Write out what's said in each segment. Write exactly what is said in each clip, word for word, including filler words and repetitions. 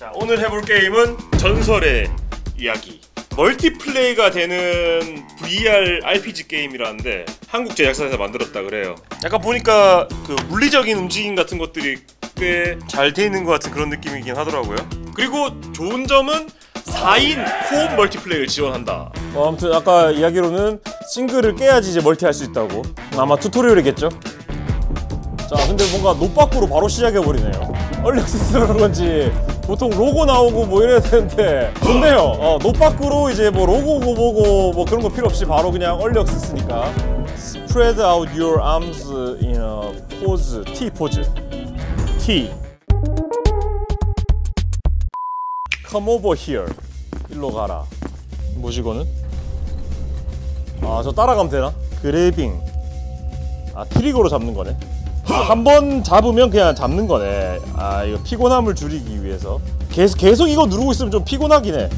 자, 오늘 해볼 게임은 전설의 이야기. 멀티플레이가 되는 브이알 알피지 게임이라는데 한국 제작사에서 만들었다 그래요. 약간 보니까 그 물리적인 움직임 같은 것들이 꽤 잘 돼 있는 것 같은 그런 느낌이긴 하더라고요. 그리고 좋은 점은 사 인 코업 멀티플레이를 지원한다. 어, 아무튼 아까 이야기로는 싱글을 깨야지 이제 멀티 할 수 있다고. 아마 튜토리얼이겠죠? 자, 근데 뭔가 노빠꾸로 바로 시작해버리네요. 얼리 액세스라 그런 건지 보통 로고 나오고 뭐 이래야 되는데 좋네요. 어, 노빠꾸로 이제 뭐 로고고 뭐고 뭐 그런 거 필요 없이 바로 그냥 얼리 액세스니까. Spread out your arms in a pose. T 포즈. T. Come over here. 일로 가라. 뭐지 이거는? 아, 저 따라가면 되나? 그래빙. 아, 트리거로 잡는 거네. 한 번 잡으면 그냥 잡는 거네. 아, 이거 피곤함을 줄이기 위해서 계속 계속 이거 누르고 있으면 좀 피곤하긴 해.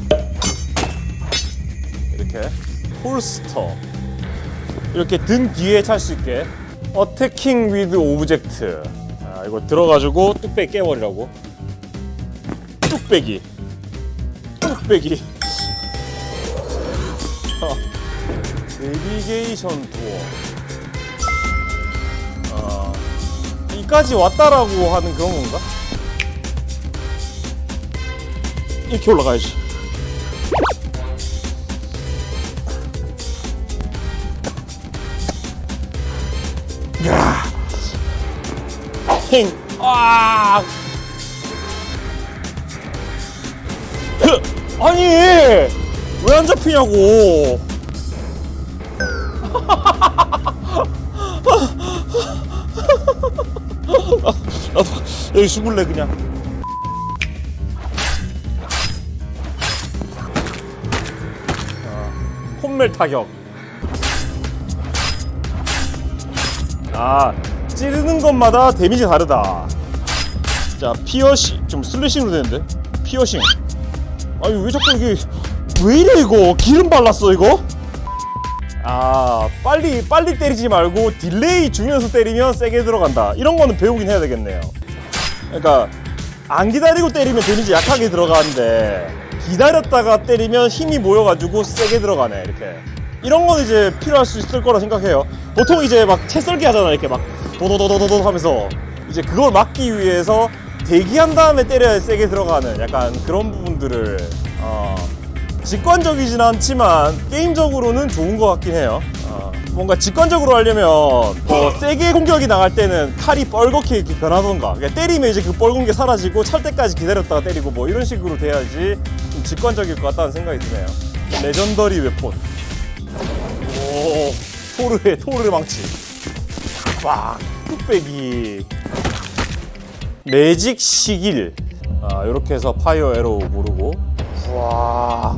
이렇게 홀스터 이렇게 등 뒤에 찰 수 있게. Attacking with object. 아, 이거 들어가지고 뚝배기 깨버리라고. 뚝배기 뚝배기. 어. 내비게이션 도어. 어. 이까지 왔다라고 하는 그런 건가? 이렇게 올라가야지. 야, 행, 아, 아니 왜 안 잡히냐고. 나도 여기 죽을래 그냥. 아, 홈멜 타격. 아, 찌르는 것마다 데미지 다르다. 자, 피어싱. 좀 슬래싱으로 되는데? 피어싱. 아니 왜 자꾸 이게 왜 이래 이거? 기름 발랐어 이거? 아, 빨리 빨리 때리지 말고 딜레이 주면서 때리면 세게 들어간다. 이런 거는 배우긴 해야 되겠네요. 그러니까 안 기다리고 때리면 데미지 약하게 들어가는데 기다렸다가 때리면 힘이 모여가지고 세게 들어가네. 이렇게. 이런 거는 이제 필요할 수 있을 거라 생각해요. 보통 이제 막 채 썰기 하잖아. 이렇게 막 도도도도도도 하면서 이제 그걸 막기 위해서 대기한 다음에 때려야 세게 들어가는 약간 그런 부분들을 어, 직관적이진 않지만 게임적으로는 좋은 것 같긴 해요. 어, 뭔가 직관적으로 하려면 뭐 세게 공격이 나갈 때는 칼이 뻘겋게 이렇게 변하던가, 그러니까 때리면 이제 그 뻘건 게 사라지고 찰 때까지 기다렸다가 때리고 뭐 이런 식으로 돼야지 좀 직관적일 것 같다는 생각이 드네요. 레전더리 웨폰. 오, 토르의 토르 망치. 빡, 뚝배기. 매직 시길. 아, 요렇게 해서 파이어 에로우 모르고. 와.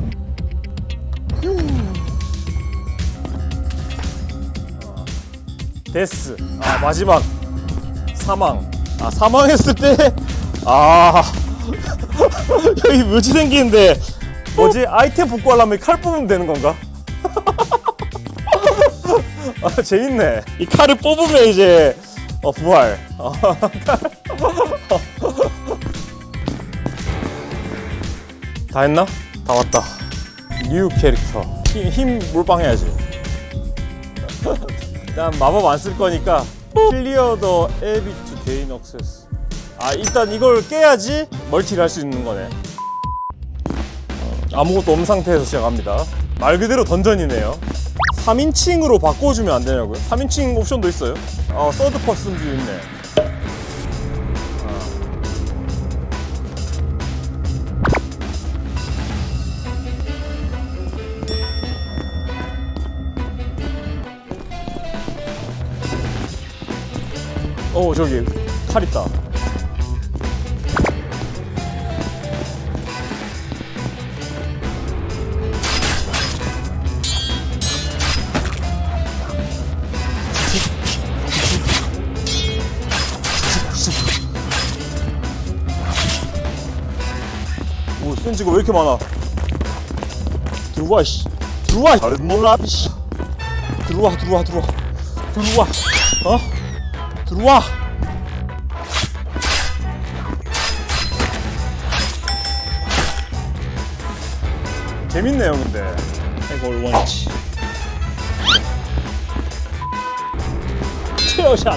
데스. 아, 마지막 사망. 아, 사망했을 때 아 여기 묘지 생기는데 뭐지? 아이템 복구하려면 칼 뽑으면 되는 건가? 아, 재밌네. 이 칼을 뽑으면 이제 어, 부활. 어, 다 했나? 다 왔다. 뉴 캐릭터. 힘, 힘 몰빵해야지. 일단 마법 안 쓸 거니까 Clear the Abbey to gain access. 아, 일단 이걸 깨야지 멀티를 할 수 있는 거네. 아무것도 없는 상태에서 시작합니다. 말 그대로 던전이네요. 삼인칭으로 바꿔주면 안 되냐고요? 삼인칭 옵션도 있어요? 어, 서드 퍼슨 뷰 있네. 어, 저기 칼 있다. 오, 센지가 왜 이렇게 많아? 들어와, 씨. 들어와, 몰라, 씨. 들어와, 들어와, 들어와. 들어와. 어? 들어와! 재밌네요 근데. 해골 원위치. 체어샷.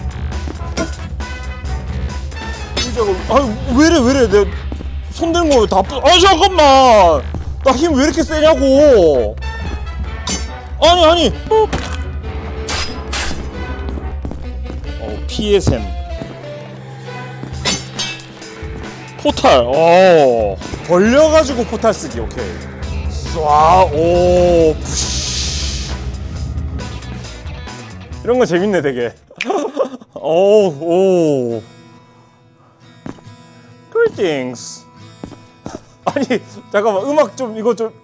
이적을. 아유 왜래 왜래 내 손 드는 거 다 뿌. 아 잠깐만. 나 힘 왜 이렇게 세냐고. 아니 아니. 어 피의 샘. 포탈. 어 벌려가지고 포탈 쓰기. 오케이. 쏴. 오. 푸쉬. 이런 거 재밌네 되게. 오 오. Greetings. 아니 잠깐만 음악 좀 이거 좀.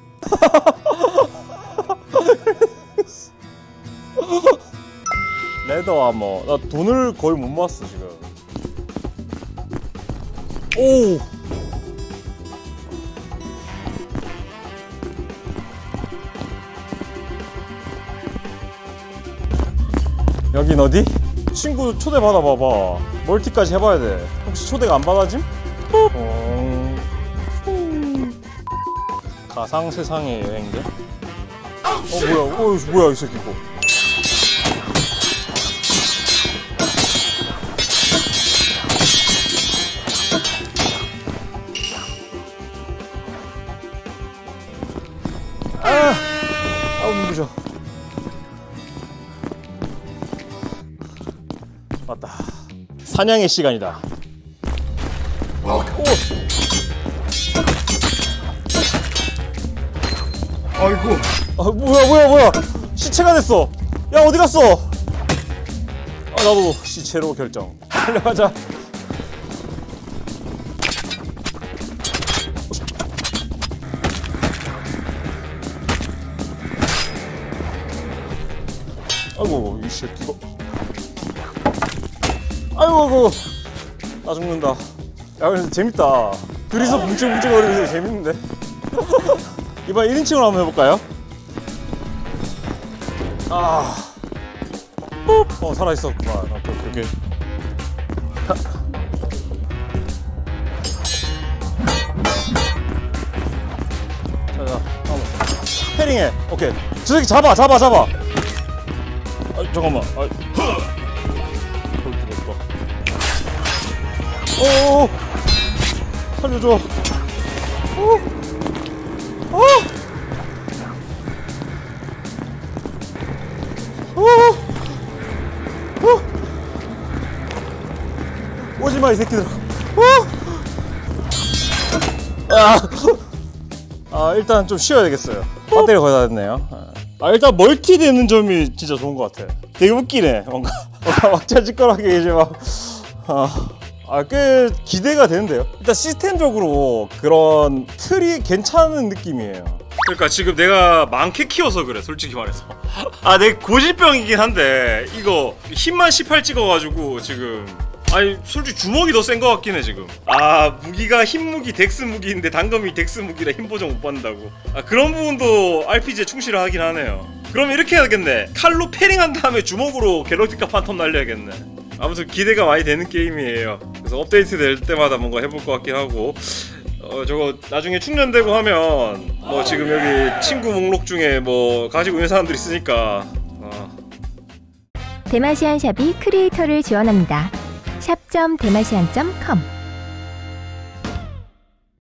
레더 아머. 나 돈을 거의 못 모았어 지금. 오. 여긴 어디? 친구 초대 받아봐봐. 멀티까지 해봐야 돼. 혹시 초대가 안 받아짐? 어... 가상 세상의 여행자? 어 뭐야? 어 뭐야 이 새끼 이거? 아, 아우 눈부셔. 맞다. 사냥의 시간이다. 오. 아이고. 아 뭐야 뭐야 뭐야? 시체가 됐어. 야 어디 갔어? 아 나도 시체로 결정. 달려가자. 아이고 이 새끼가. 아이고 아이고 나 죽는다. 야 근데 재밌다. 둘이서 뭉치뭉치거리면서 재밌는데. 이번 일 인칭으로 한번 해볼까요? 아, 어 살아있었구만. 오케이 오케이. 자자 한번 패링해. 오케이 저 새끼 잡아 잡아 잡아. 아 잠깐만. 아. 오, 살려줘. 오, 오, 오, 오. 오지마 이 새끼들. 오. 아, 아 일단 좀 쉬어야 되겠어요. 배터리 거의 다 됐네요. 아 일단 멀티 되는 점이 진짜 좋은 것 같아. 되게 웃기네. 뭔가 뭔가 왁자지껄하게 이제 막. 아. 아, 꽤 기대가 되는데요. 일단 시스템적으로 그런 틀이 괜찮은 느낌이에요. 그러니까 지금 내가 많게 키워서 그래 솔직히 말해서. 아 내 고질병이긴 한데 이거 힘만 십팔 찍어가지고 지금 아니 솔직히 주먹이 더 센 것 같긴 해 지금. 아 무기가 힘 무기 덱스 무기인데 단검이 덱스 무기라 힘 보정 못 받는다고. 아 그런 부분도 알피지에 충실을 하긴 하네요. 그럼 이렇게 해야겠네. 칼로 패링한 다음에 주먹으로 갤럭티카 판텀 날려야겠네. 아무튼 기대가 많이 되는 게임이에요. 그래서 업데이트 될 때마다 뭔가 해볼 것 같긴 하고. 어 저거 나중에 충전되고 하면 뭐 지금 여기 친구 목록 중에 뭐 가지고 있는 사람들 있으니까. 어. 대마시안 샵이 크리에이터를 지원합니다. 샵 점 대마시안 점 컴